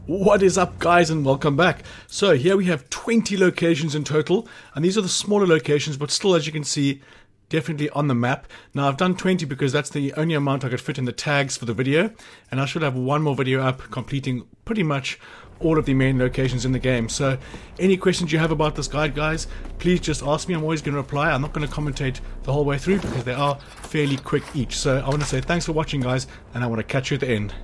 What is up, guys, and welcome back. So here we have 20 locations in total, and these are the smaller locations, but still, as you can see, definitely on the map. Now I've done 20 because that's the only amount I could fit in the tags for the video, and I should have one more video up completing pretty much all of the main locations in the game. So any questions you have about this guide, guys, please just ask me. I'm always going to reply. I'm not going to commentate the whole way through because they are fairly quick each. So I want to say thanks for watching, guys, and I want to catch you at the end.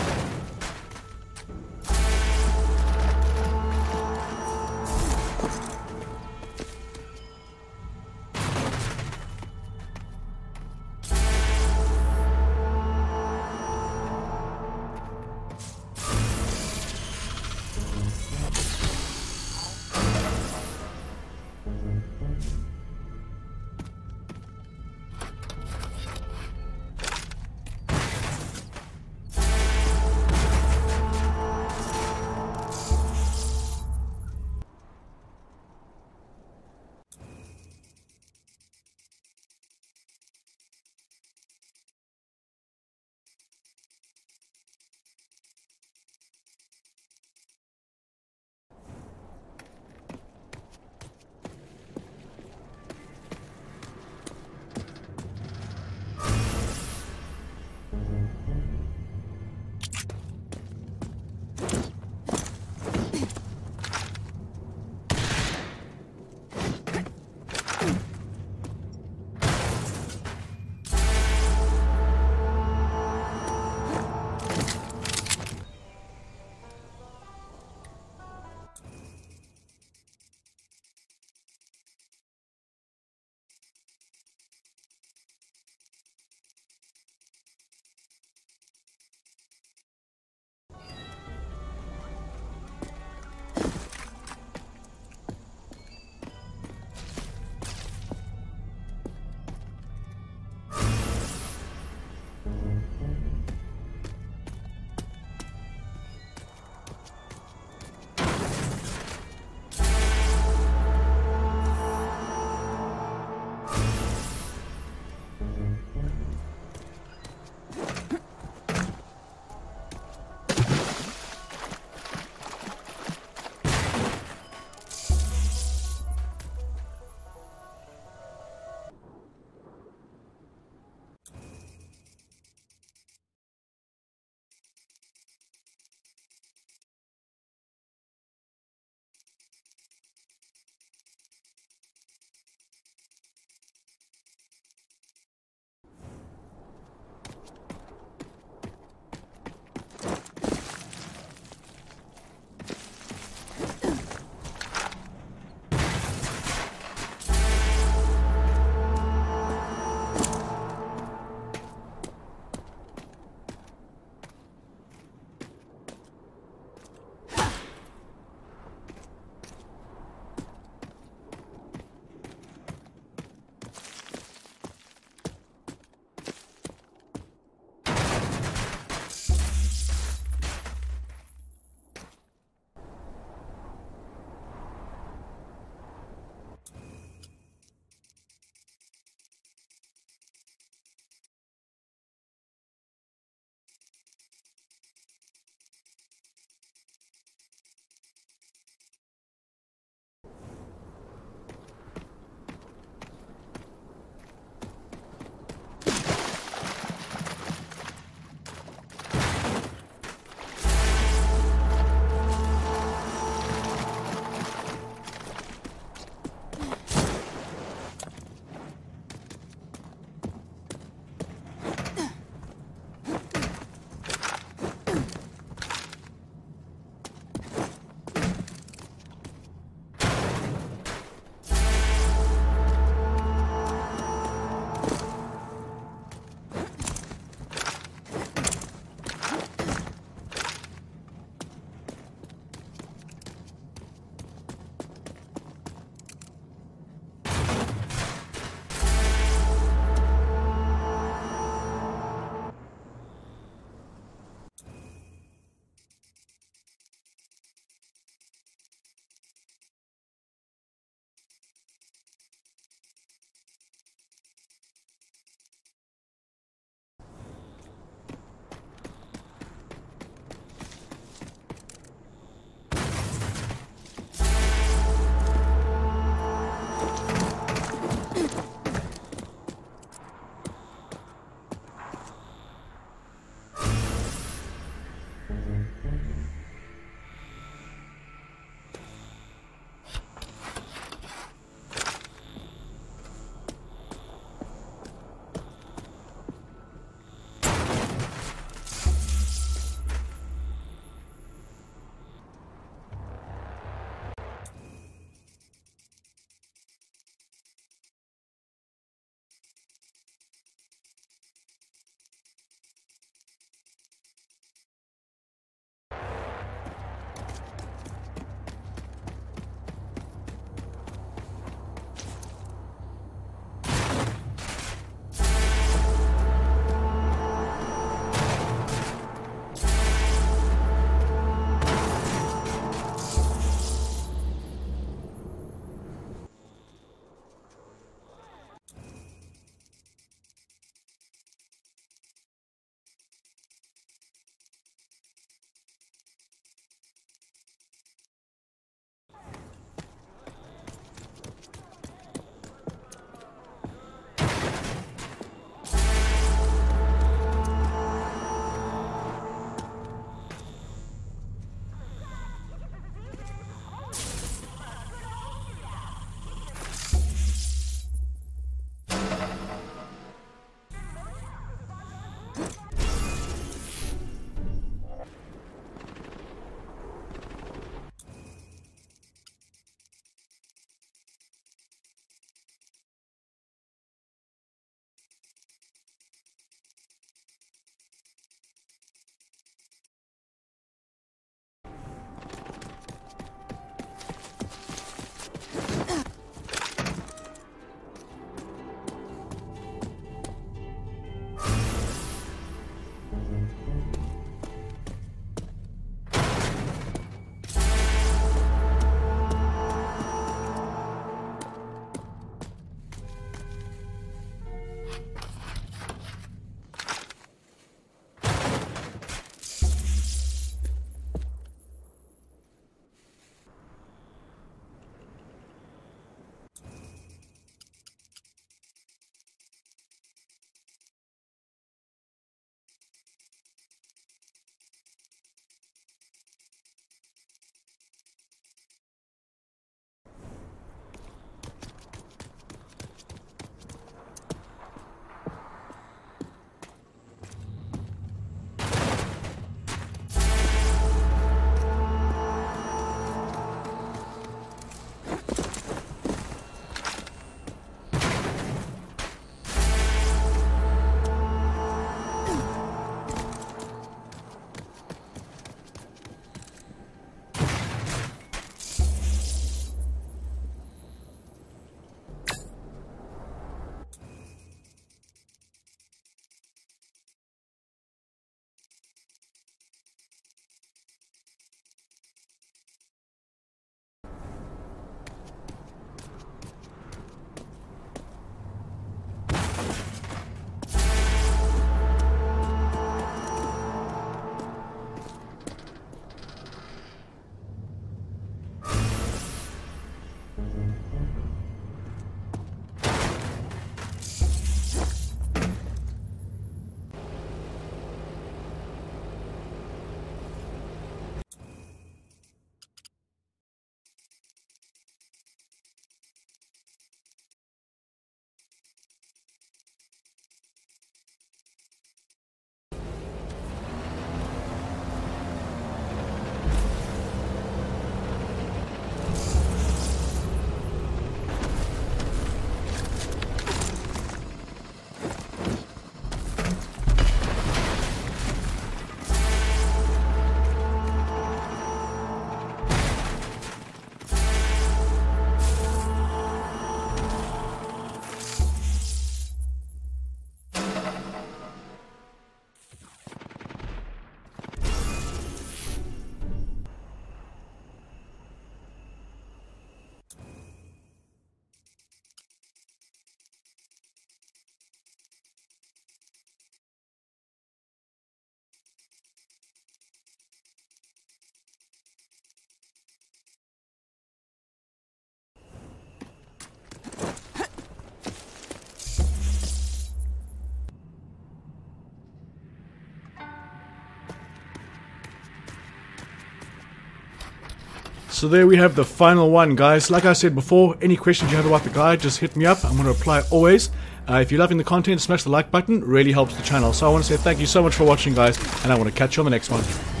So there we have the final one, guys. Like I said before, any questions you have about the guide, just hit me up. I'm going to reply always. If you're loving the content, smash the like button. Really helps the channel. So I want to say thank you so much for watching, guys, and I want to catch you on the next one.